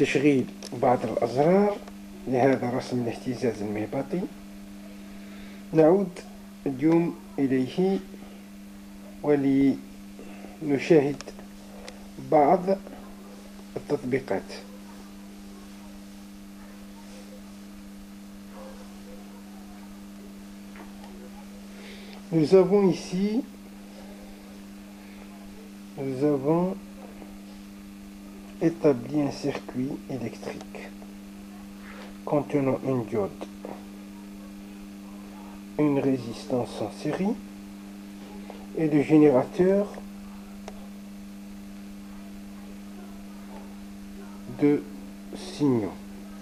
تشغيل بعض الأزرار لهذا رسم الاهتزاز المهبطي. نعود اليوم إليه ولنشاهد بعض التطبيقات. Nous avons ici, établi un circuit électrique contenant une diode, une résistance en série et le générateur de signaux.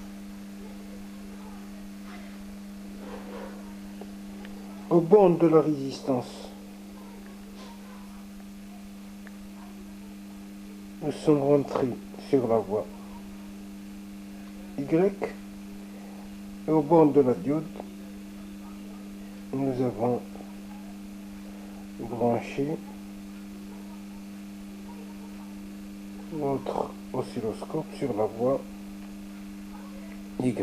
Au bornes de la résistance, nous sommes rentrés sur la voie Y, et au bornes de la diode, nous avons branché notre oscilloscope sur la voie Y.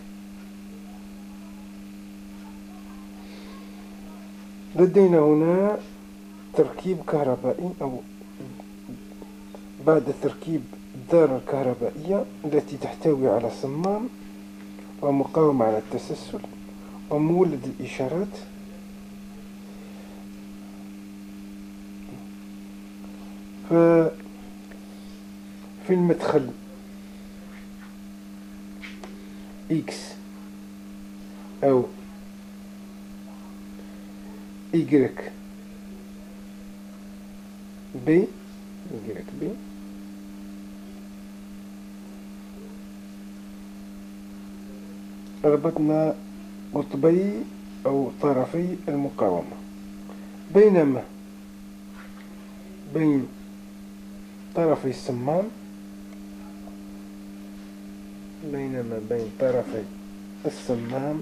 لدينا هنا تركيب كهربائي، أو بعد تركيب الدارة الكهربائية التي تحتوي على صمام ومقاومة على التسلسل ومولد الإشارات. ففي المدخل X أو Y B ربطنا قطبي أو طرفي المقاومة، بينما بين طرفي الصمام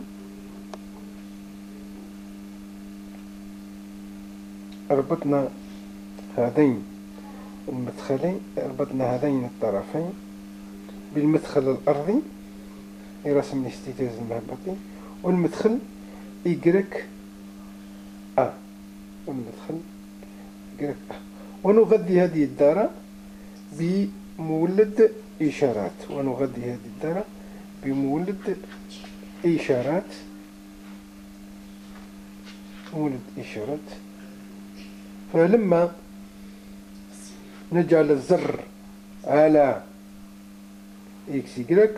ربطنا هذين المدخلين، ربطنا هذين الطرفين بالمدخل الأرضي لرسم الاهتزاز المهبطي، والمدخل YA، ونغذي هذه الدارة بمولد إشارات، فلما نجعل الزر على XY،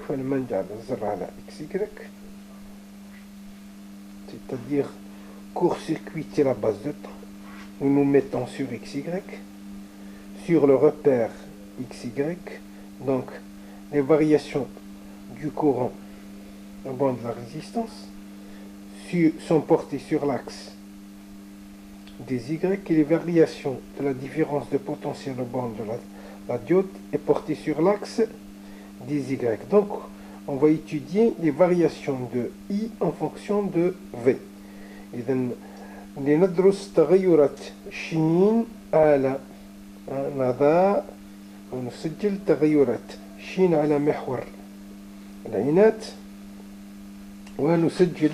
c'est-à-dire court-circuiter la base de temps, nous nous mettons sur XY, sur le repère XY, donc les variations du courant au bord de la résistance sont portées sur l'axe des Y, et les variations de la différence de potentiel au bord de la diode est portée sur l'axe des Y. Donc on va étudier les variations de I en fonction de V. إذن لندرس تغيرات شين على نضاء، ونسجل تغيرات شين على محور العناد، ونسجل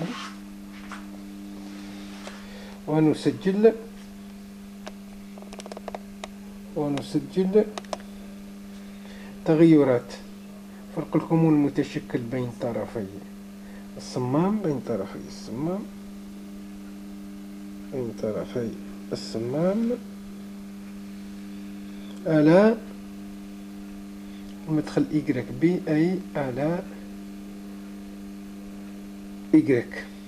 تغيرات فرق الكمون المتشكل بين طرفي الصمام على المدخل YB، أي على Y.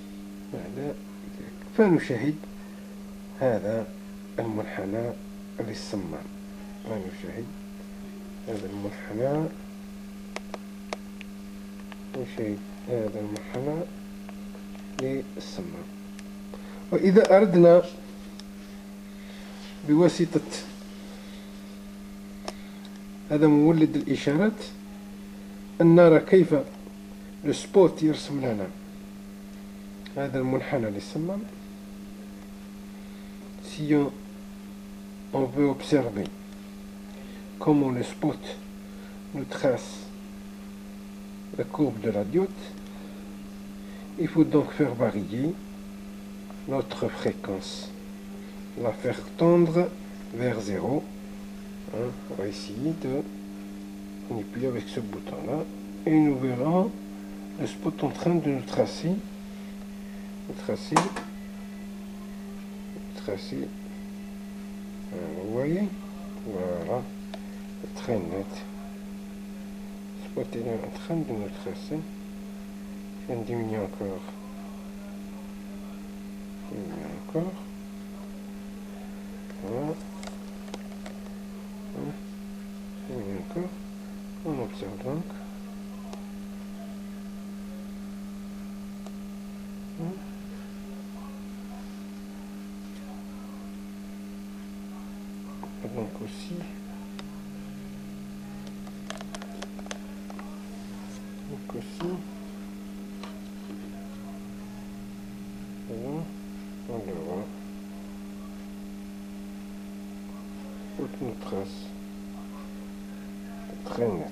فنشاهد هذا المنحنى للصمام، وإذا أردنا بواسطة هذا مولد الإشارات أن نرى كيف السبوت يرسم لنا هذا المنحنى للصمام. Si on veut observer comment le spot nous trace la courbe de la diode. Il faut donc faire varier notre fréquence, la faire tendre vers 0. On va essayer de manipuler avec ce bouton là et nous verrons le spot en train de nous tracer, vous voyez, voilà, c'est très net. Le spot est en train de nous tracer. Je viens de diminuer encore, voilà, encore, on observe donc. Donc aussi, voilà, on le voit, toutes nos traces, très net.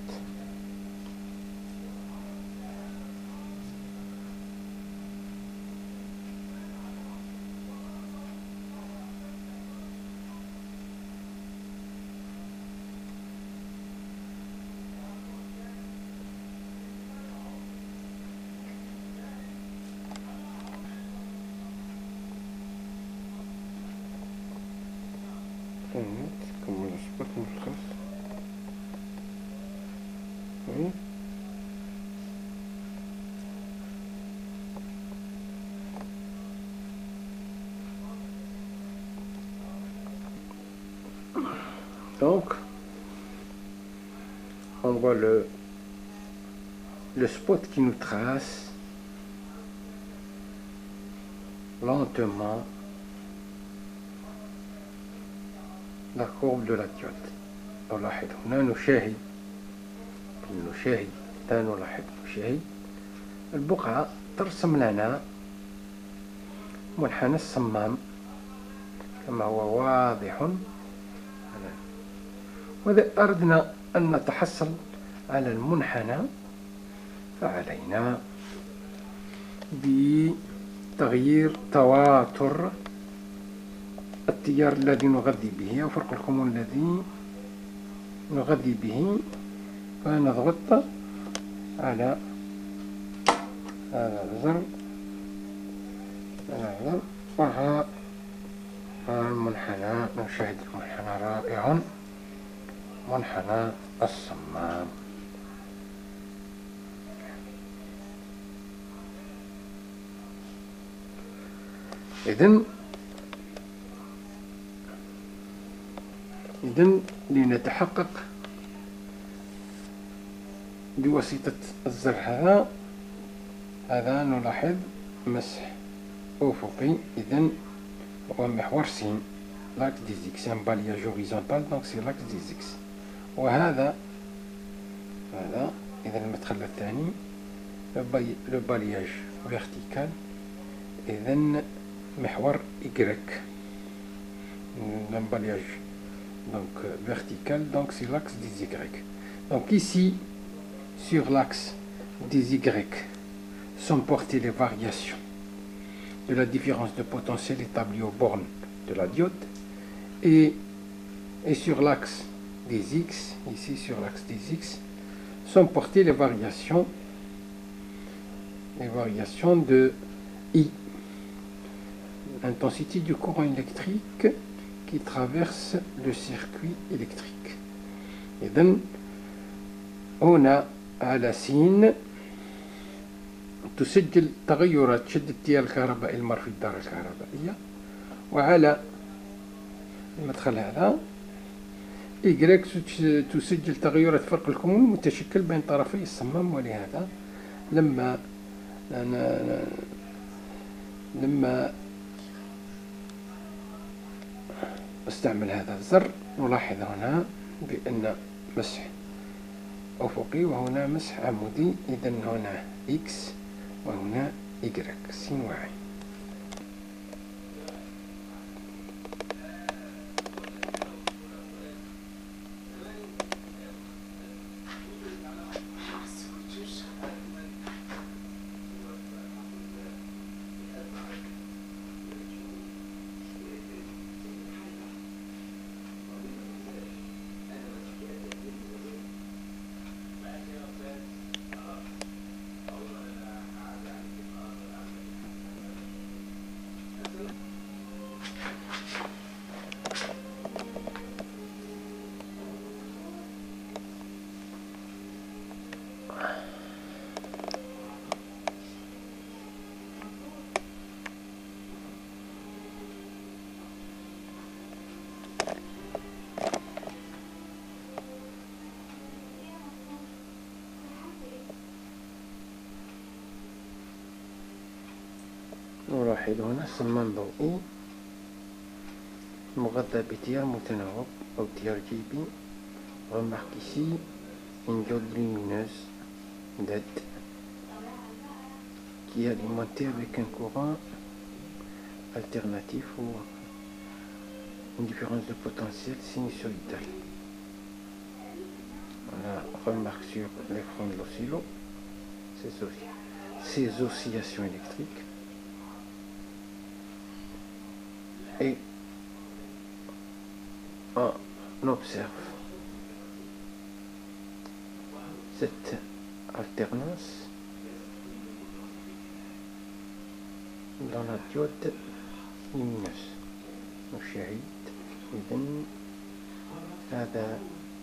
Comme le spot nous trace. Oui. Donc, on voit le spot qui nous trace lentement la courbe de la diode. نلاحظ هنا نشاهد البقعة ترسم لنا منحنى الصمام كما هو واضح. وإذا أردنا أن نتحصل على المنحنى فعلينا بتغيير تواتر التيار الذي نغذي به أو فرق الكمون الذي نغذي به، فنضغط على هذا الزر وها المنحنى. نشاهد المنحنى رائع، منحنى الصمام. إذن لنتحقق بواسطة الزر هذا نلاحظ مسح أفقي. إذن هو محور سين لاكس دي زيكس، un balayage horizontal donc c'est l'axe des X. وهذا إذا المدخل الثاني le balayage vertical، إذن محور Y، un balayage donc vertical, donc c'est l'axe des Y. Donc ici sur l'axe des Y sont portées les variations de la différence de potentiel établie aux bornes de la diode, et sur l'axe des X, ici sur l'axe des X sont portées les variations de I, l'intensité du courant électrique qui traverse le circuit électrique. إذن هنا على سين تسجل تغيرات شدة التيار الكهربائي المر في الدارة الكهربائية، وعلى المدخل هذا Y تسجل تغيرات فرق الكمون المتشكل بين طرفي الصمام. ولهذا لما استعمل هذا الزر نلاحظ هنا بأن مسح أفقي وهنا مسح عمودي. إذن هنا X وهنا Y، سين وعين. نلاحظ هنا صمام ضوئي مغطى بتيار متناوب أو تيار جيبي. Remarque ici une diode lumineuse LED qui est alimentée avec un courant alternatif ou une différence de potentiel sinusoïdale. Voilà, remarque sur l'écran de l'oscillo, ces oscillations électriques. Et on observe cette alternance dans la diode lumineuse. نشاهد إذن هذا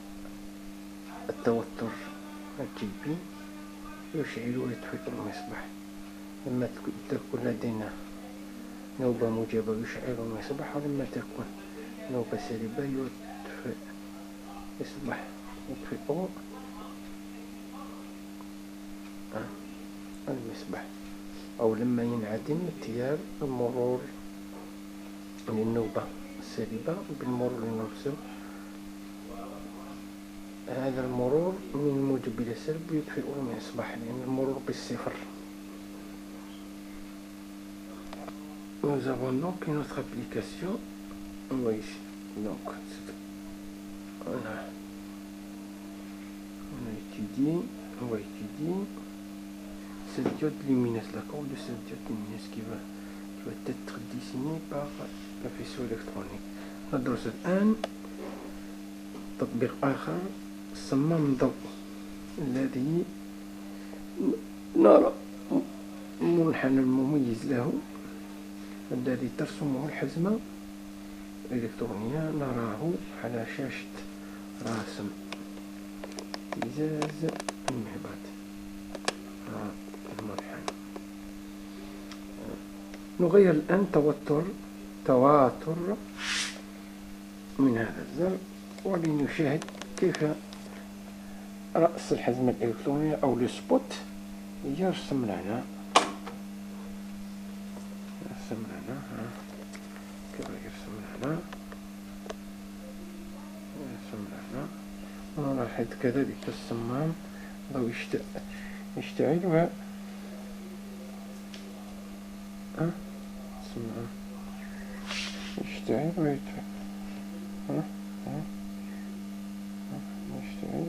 التوتر الجيبي يشعل ويطفئ المصباح. لما تكون لدينا نوبة موجبة يشعل المصباح، ولما تكون نوبة سالبة يصبح يطفئ المصباح. أو لما ينعدم تيار المرور للنوبة السالبة بالمرور للنوبة، هذا المرور من الموجب إلى السلب يطفئ المصباح لأن المرور بالصفر. Nous avons donc une autre application. Oui, donc on va étudier cette diode lumineuse, la courbe de cette diode lumineuse qui va être dessinée par le faisceau électronique. ندرس الآن تطبيق آخر، صمام ضوئي الذي نرى منحنى مميز له الذي ترسمه الحزمة الإلكترونية، نراه على شاشة راسم ازاز المهبط المنحنى. نغير الآن تواتر من هذا الزر ولنشاهد كيف رأس الحزمة الإلكترونية أو السبوت يرسم لنا كيف يرسم لنا. ونلاحظ كذلك الصمام ضوء يشتعل الصمام يشتعل ويطفئ، يشتعل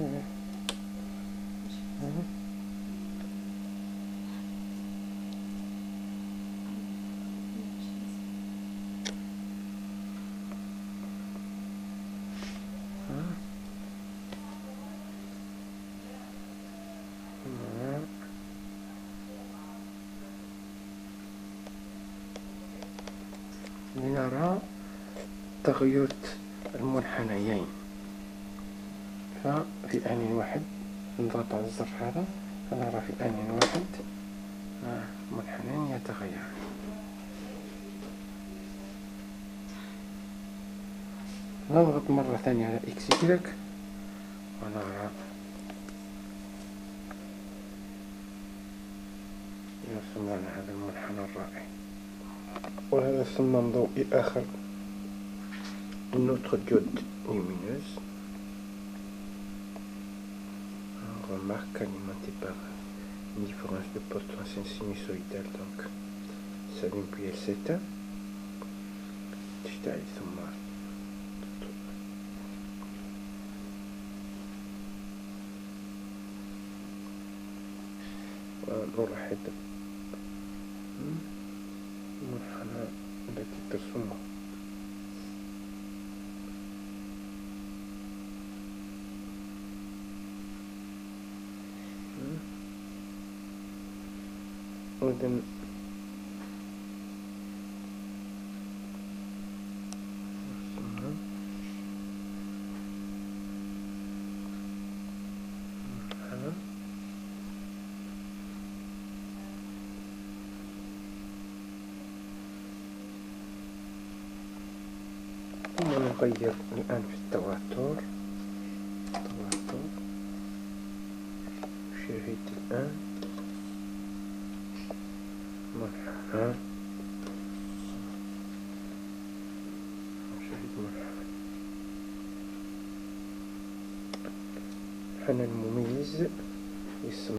لنرى تغير المنحنيين. ففي آن واحد نضغط على الزر هذا فنرى في آن واحد منحنيين يتغيران. نضغط مرة ثانية على إكس إيكغيك ونرى يرسم لنا هذا المنحنى الرائع. وهذا صمام ضوئي آخر، une autre diode lumineuse, remarque alimentée par une différence de potentiel sinusoïdale. Donc s'allume puis elle s'éteint. تشتعل ثم ونلاحظ المنحنى التي ترسمه. إذن ثم نغير الآن في التواتر. شاهد الآن منحنى القناة المميز.